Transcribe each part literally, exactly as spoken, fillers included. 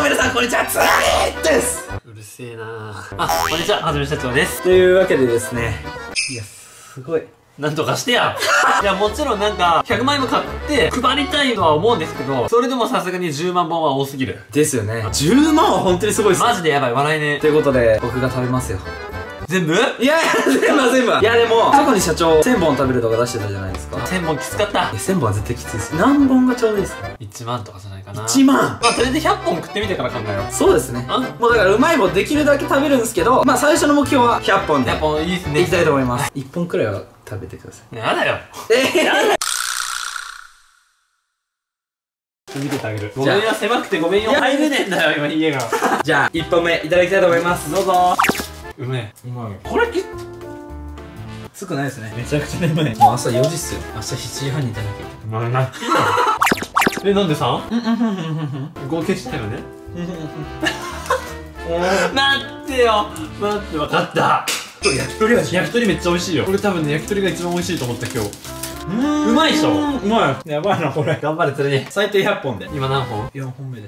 皆さんこんにちは、つらぎです。 うるせえなー。あ、こんにちは、はじめ社長です。 というわけでですね、いや、すごい。 なんとかしてやいや、もちろんなんか、ひゃくまんえんも買って配りたいとは思うんですけど、それでもさすがにじゅうまんぼんは多すぎる。 ですよね。じゅうまんは本当にすごいです。 マジでやばい、笑いね。 ということで、僕が食べますよ。 全部？ いやいや、全部は全部は。いやでも、過去に社長、せんぼん食べるとか出してたじゃないですか。 せんぼんきつかった。 せんぼんは絶対きついです。何本がちょうどいいですか？ いちまんとかじゃないかな。 いちまん。 まあ、とりあえずひゃっぽん食ってみてから考えよう。 そうですね。 あ、 もうだからうまい棒できるだけ食べるんですけど、まあ最初の目標はひゃっぽんで。 ひゃっぽんいいっすね。 いきたいと思います。いっぽんくらいは食べてください。 やだよ。 えー、やだ。 見ててあげる。ごめんよ、狭くてごめんよ。入れねえんだよ、今家が。 じゃあ、いっぽんめいただきたいと思います。 どうぞ。うめえ。 うまい。 これきっつくないですね。めちゃくちゃ眠い。もう朝よじっすよ。明日しちじはんに出なきゃいけない。 まあ、なっていいのえ、なんで さん？ 合計したよね。待ってよ。待って、分かった。 焼き鳥味。 焼き鳥めっちゃ美味しいよ。俺多分ね、焼き鳥が一番美味しいと思った今日。うまいでしょ。 うまい。やばいなこれ。 頑張れ、釣りに。 最低ひゃっぽんで。 今何本？ よんほんめです。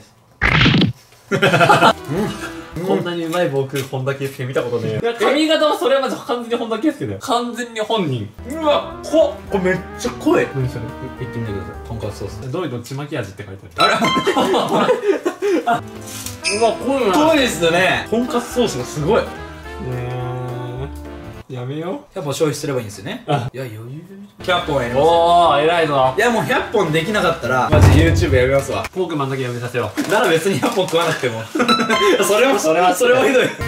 こんなにうまい棒食う本田圭佑見たことねえ。髪型はそれはまず完全に本田圭佑だよ。完全に本人。 うわ、ここれめっちゃ濃い。 何それ？ 言ってみてください。とんかつソース。 どういうのちまき味って書いてある。 あれうわ、濃いな。 濃いですね。とんかつソースがすごい。 ねえ、やめよう。 ひゃっぽん消費すればいいんですよね。 あ、 いや余裕。ひゃっぽんやります。 おー、偉いぞ。 いやもうひゃっぽんできなかったらマジ YouTube やめますわ。 ポークマンだけやめさせよう。 なら別にひゃっぽん食わなくてもそれもそれはそれもひどい。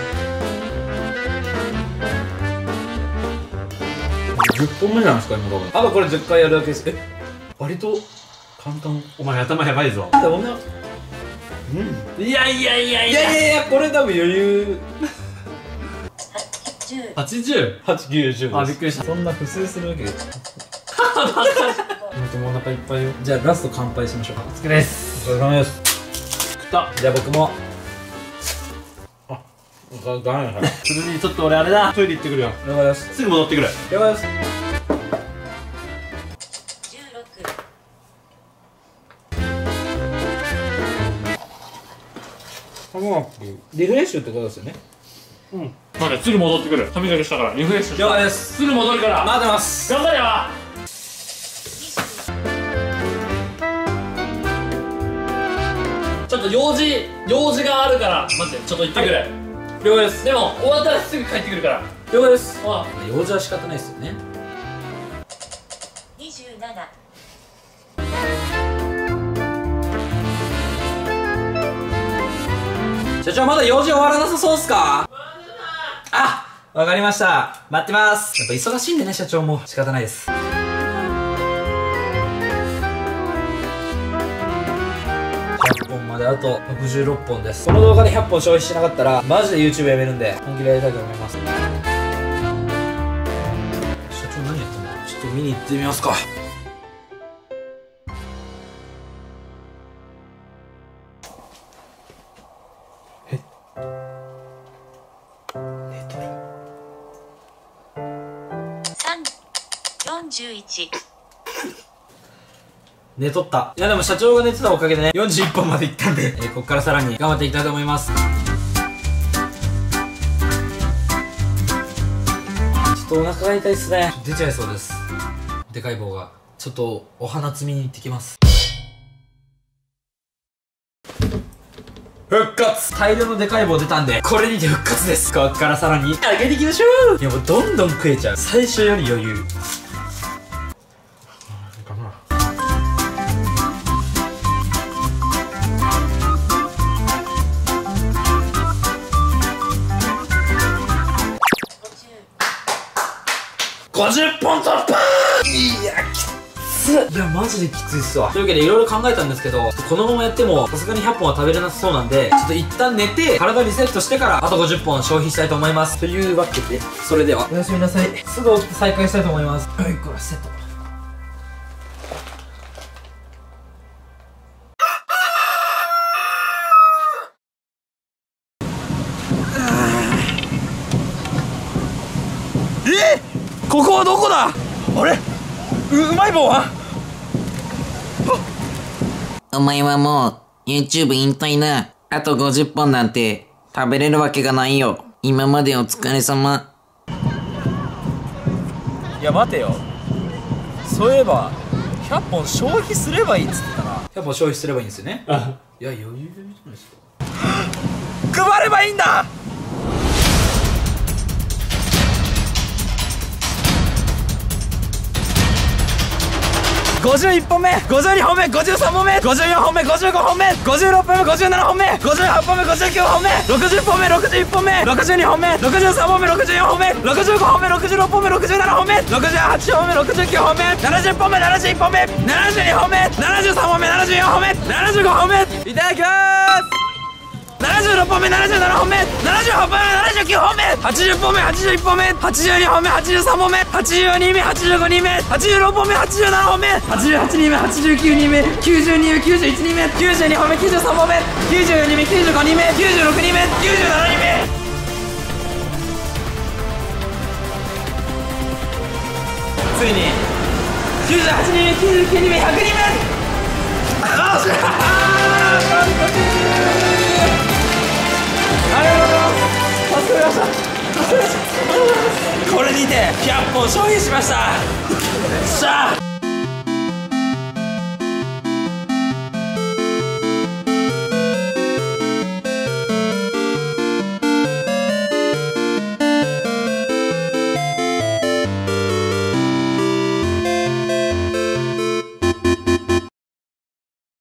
じゅっぽんめなんですか今多分。あとこれじゅっかいやるだけです。え、割と簡単。 お前頭やばいぞ。 でもな、うん、 いやいやいやいやいやいやいや、これ多分余裕。 はちじゅう。 はち、きゅう、じゅう。 あ、びっくりした。 そんな不正するわけで。 もうお腹いっぱいよ。 じゃあラスト乾杯しましょうか。 お疲れです。 お疲れ様です。 食った。 じゃあ僕も。あ、ガガンやから。 それにちょっと俺あれだ。トイレ行ってくるよ。 了解です。 すぐ戻ってくる。 了解です。リフレッシュってことですよね。 うん。まだすぐ戻ってくる。髪の毛したからリフレッシュ。 了解です。 すぐ戻るから。 待ってます。 頑張れよ。ちょっと用事用事があるから待って、ちょっと行ってくる。 了解です。 でも終わったらすぐ帰ってくるから。 了解です。 あ、 用事は仕方ないですよね。 にじゅうなな。 社長まだ用事終わらなさそうっすか？あ、わかりました。待ってます。やっぱ忙しいんでね、社長も仕方ないです。ひゃっぽんまであとろくじゅうろっぽんです。この動画でひゃっぽん消費しなかったらマジで YouTube やめるんで本気でやりたいと思います。社長何やってんだ？ちょっと見に行ってみますか。 よんじゅういち。 寝とった。いやでも社長が寝てたおかげでね、よんじゅういっぽんまで行ったんで、えー、こっからさらに頑張っていきたいと思います。ちょっとお腹が痛いっすね。出ちゃいそうです。でかい棒が。ちょっとお花摘みに行ってきます。復活。大量のでかい棒出たんで、これにて復活です。こっからさらに上げていきましょう。いやもうどんどん食えちゃう。最初より余裕。ごじゅっぽん突破。いやきついやマジできついっすわ。というわけでいろいろ考えたんですけど、このままやってもさすがにひゃっぽんは食べれなさそうなんで、ちょっと一旦寝て体リセットしてからあとごじゅっぽん消費したいと思います。というわけでそれではおやすみなさい。すぐ起きて再開したいと思います。はい、これセット。えっ、ここはどこだ？あれ、う、うまい棒は？ お前はもう YouTube 引退な。 あとごじゅっぽんなんて食べれるわけがないよ。今までお疲れ様。 いや待てよ、そういえばひゃっぽん消費すればいいっつってたな。ひゃっぽん消費すればいいんですよね。いや余裕じゃないですか。配ればいいんだ。ごじゅういっぽんめ、ごじゅうにほんめ、ごじゅうさんぼんめ、ごじゅうよんほんめ、ごじゅうごほんめ、ごじゅうろっぽんめ、ごじゅうななほんめ、ごじゅうはっぽんめ、ごじゅうきゅうほんめ、ろくじゅっぽんめ、ろくじゅういっぽんめ、ろくじゅうにほんめ、ろくじゅうさんぼんめ、ろくじゅうよんほんめ、ろくじゅうごほんめ、ろくじゅうろっぽんめ、ろくじゅうななほんめ、ろくじゅうはちほんめ、ろくじゅうきゅうほんめ、ななじゅっぽんめ、ななじゅういっぽんめ、ななじゅうにほんめ、ななじゅうさんぼんめ、ななじゅうよんほんめ、ななじゅうごほんめ、いただきまーす。ななじゅうろっぽんめ、ななじゅうななほんめ、ななじゅうはっぽんめ、ななじゅうきゅうほんめ、はちじゅっぽんめ、はちじゅういっぽんめ、はちじゅうにほんめ、はちじゅうさんぼんめ、はちじゅうにめ、はちじゅうごにめ、はちじゅうろっぽんめ、はちじゅうななほんめ、はちじゅうはちにめ、はちじゅうきゅうにめ、きゅうじゅうにめ、きゅうじゅういちにめ、きゅうじゅうにほんめ、きゅうじゅうさんぼんめ、きゅうじゅうよにめ、きゅうじゅうごにめ、きゅうじゅうろくにめ、きゅうじゅうななにめ。ついにきゅうじゅうはちにめ、きゅうじゅうきゅうにめ、ひゃくにめ。あっしゃありがとうございます。助かりました。助かりました。これにてひゃっぽん消費しました。よっしゃー。